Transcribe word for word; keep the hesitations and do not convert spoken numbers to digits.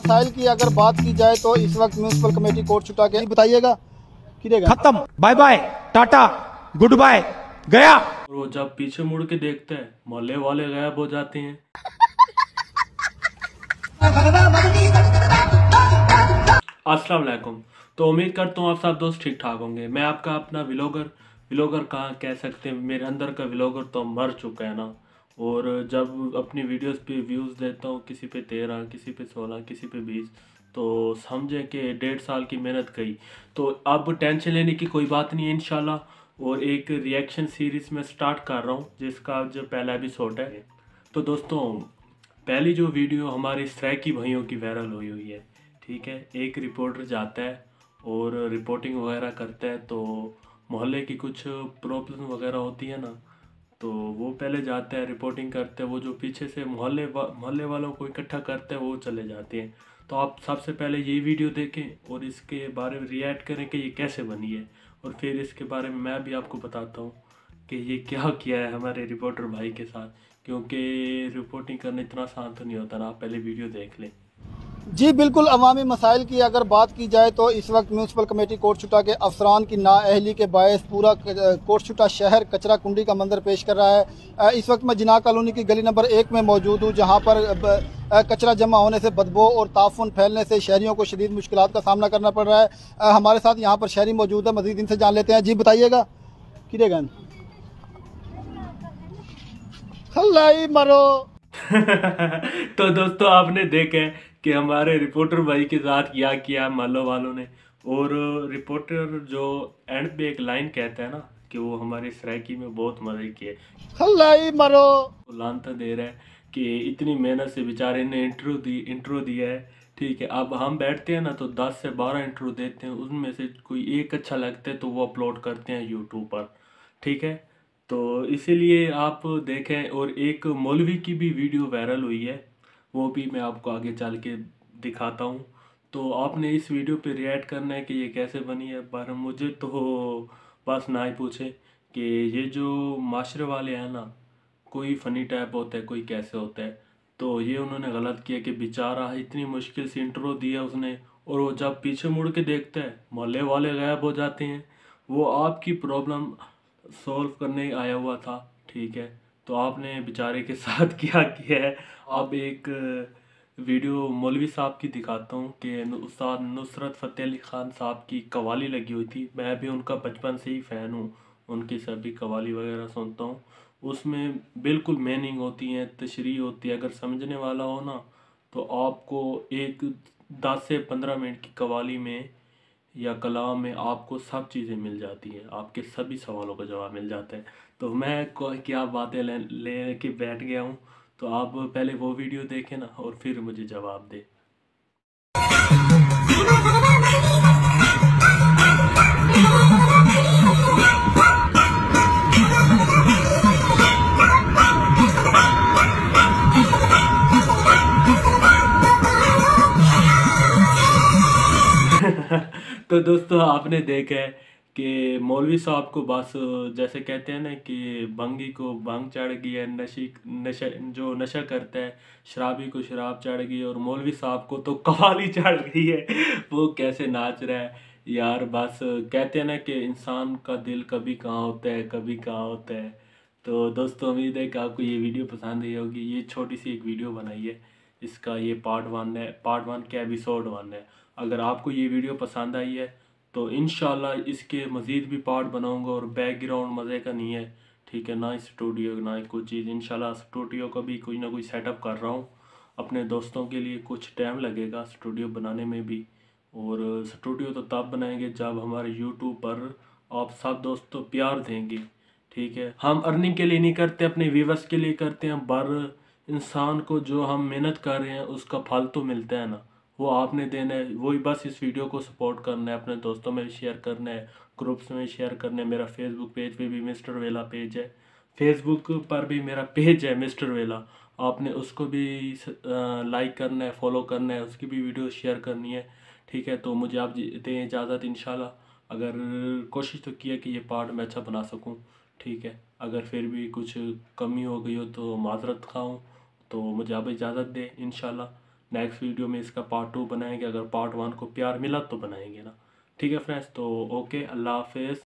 मसाइल की अगर बात की जाए तो इस वक्त म्यूनसिपल कमेटी कोर्ट छुटा के बताइएगा खत्म, bye bye, tata, goodbye, गया। और वो जब पीछे मुड़ के देखते हैं मोहल्ले वाले गायब हो जाते हैं। अस्सलाम वालेकुम। तो उम्मीद करता हूँ आप सब दोस्त ठीक ठाक होंगे। मैं आपका अपना व्लॉगर व्लॉगर कहाँ कह सकते हैं, मेरे अंदर का व्लॉगर तो मर चुका है ना। और जब अपनी वीडियोस पे व्यूज़ देता हूँ, किसी पे तेरह, किसी पे सोलह, किसी पे बीस, तो समझे कि डेढ़ साल की मेहनत गई। तो अब टेंशन लेने की कोई बात नहीं है इंशाल्लाह। और एक रिएक्शन सीरीज़ में स्टार्ट कर रहा हूँ जिसका जो पहला एपिसोड है। तो दोस्तों, पहली जो वीडियो हमारे सराइकी भाइयों की वायरल हुई हुई है, ठीक है। एक रिपोर्टर जाता है और रिपोर्टिंग वगैरह करता है, तो मोहल्ले की कुछ प्रॉब्लम वगैरह होती है ना, तो वो पहले जाता है, रिपोर्टिंग करते हैं। वो जो पीछे से मोहल्ले वा, मोहल्ले वालों को इकट्ठा करते हैं, वो चले जाते हैं। तो आप सबसे पहले ये वीडियो देखें और इसके बारे में रिएक्ट करें कि ये कैसे बनी है, और फिर इसके बारे में मैं भी आपको बताता हूँ कि ये क्या किया है हमारे रिपोर्टर भाई के साथ, क्योंकि रिपोर्टिंग करना इतना आसान तो नहीं होता ना। आप पहले वीडियो देख लें। जी बिल्कुल। अवामी मसाइल की अगर बात की जाए तो इस वक्त म्यूनसिपल कमेटी कोर्ट छुटा के अफसरान की नाअहली के बायस पूरा कोर्ट छुटा शहर कचरा कुंडी का मंजर पेश कर रहा है। इस वक्त मैं जिना कॉलोनी की गली नंबर एक में मौजूद हूँ, जहाँ पर कचरा जमा होने से बदबू और ताफुन फैलने से शहरियों को शदीद मुश्किलात का सामना करना पड़ रहा है। हमारे साथ यहाँ पर शहरी मौजूद है, मजीद इनसे जान लेते हैं। जी बताइएगा किरेगन मरो। तो दोस्तों, आपने देखा है कि हमारे रिपोर्टर भाई के साथ क्या किया मोहल्लों वालों ने। और रिपोर्टर जो एंड पे एक लाइन कहता है ना कि वो हमारी सराइकी में बहुत मजे किए, मरो लानता दे रहा है कि इतनी मेहनत से बेचारे ने इंटरव्यू दी इंटरव्यू दिया है, ठीक है। अब हम बैठते हैं ना तो दस से बारह इंटरव्यू देते हैं, उनमें से कोई एक अच्छा लगता है तो वो अपलोड करते हैं यूट्यूब पर, ठीक है। तो इसीलिए आप देखें। और एक मौलवी की भी वीडियो वायरल हुई है, वो भी मैं आपको आगे चल के दिखाता हूँ। तो आपने इस वीडियो पे रिएक्ट करना है कि ये कैसे बनी है। पर मुझे तो बस ना ही पूछे कि ये जो माशरे वाले हैं ना, कोई फ़नी टाइप होता है, कोई कैसे होता है। तो ये उन्होंने गलत किया कि बेचारा इतनी मुश्किल से इंट्रो दिया उसने, और वो जब पीछे मुड़ के देखता है मोहल्ले वाले गायब हो जाते हैं। वो आपकी प्रॉब्लम सॉल्व करने आया हुआ था, ठीक है। तो आपने बेचारे के साथ क्या किया है। अब एक वीडियो मौलवी साहब की दिखाता हूँ कि उस्ताद नुसरत फ़तेह अली ख़ान साहब की कवाली लगी हुई थी। मैं भी उनका बचपन से ही फ़ैन हूँ, उनकी सभी कवाली वगैरह सुनता हूँ। उसमें बिल्कुल मीनिंग होती है, तशरीह होती है। अगर समझने वाला हो ना तो आपको एक दस से पंद्रह मिनट की कवाली में या कलाम में आपको सब चीज़ें मिल जाती हैं, आपके सभी सवालों का जवाब मिल जाता है। तो मैं क्या बातें ले ले के बैठ गया हूँ। तो आप पहले वो वीडियो देखें ना और फिर मुझे जवाब दे। तो दोस्तों, आपने देखा है कि मौलवी साहब को बस जैसे कहते हैं ना कि भंगी को भंग चढ़ गई है, नशी नशा जो नशा करता है शराबी को शराब चढ़ गई है, और मौलवी साहब को तो कवाली चढ़ गई है। वो कैसे नाच रहा है यार। बस कहते हैं ना कि इंसान का दिल कभी कहाँ होता है, कभी कहाँ होता है। तो दोस्तों, उम्मीद है कि आपको ये वीडियो पसंद आई होगी। ये छोटी सी एक वीडियो बनाई है, इसका ये पार्ट वन है, पार्ट वन क्या एपिसोड वन है। अगर आपको ये वीडियो पसंद आई है तो इंशाल्लाह इसके मज़ीद भी पार्ट बनाऊंगा। और बैकग्राउंड मज़े का नहीं है, ठीक है, ना ही स्टूडियो ना ही कोई चीज़। इंशाल्लाह स्टूडियो का भी कोई ना कोई सेटअप कर रहा हूँ अपने दोस्तों के लिए। कुछ टाइम लगेगा स्टूडियो बनाने में भी, और स्टूडियो तो तब बनाएंगे जब हमारे यूट्यूब पर आप सब दोस्तों प्यार देंगे, ठीक है। हम अर्निंग के लिए नहीं करते, अपने व्यूवर्स के लिए करते हैं। पर इंसान को जो हम मेहनत कर रहे हैं उसका फल तो मिलता है ना, वो आपने देना है। वही बस इस वीडियो को सपोर्ट करना है, अपने दोस्तों में भी शेयर करना है, ग्रुप्स में शेयर करना है। मेरा फेसबुक पेज पे भी मिस्टर वेला पेज है, फेसबुक पर भी मेरा पेज है मिस्टर वेला, आपने उसको भी लाइक करना है, फॉलो करना है, उसकी भी वीडियो शेयर करनी है, ठीक है। तो मुझे आप दें इजाज़त इंशाल्लाह। अगर कोशिश तो की है कि ये पार्ट मैं अच्छा बना सकूं, ठीक है। अगर फिर भी कुछ कमी हो गई हो तो माजरत खाऊँ, तो मुझे आप इजाज़त दें इंशाल्लाह। नेक्स्ट वीडियो में इसका पार्ट टू बनाएंगे, अगर पार्ट वन को प्यार मिला तो बनाएंगे ना। ठीक है फ्रेंड्स, तो ओके, अल्लाह हाफिज़।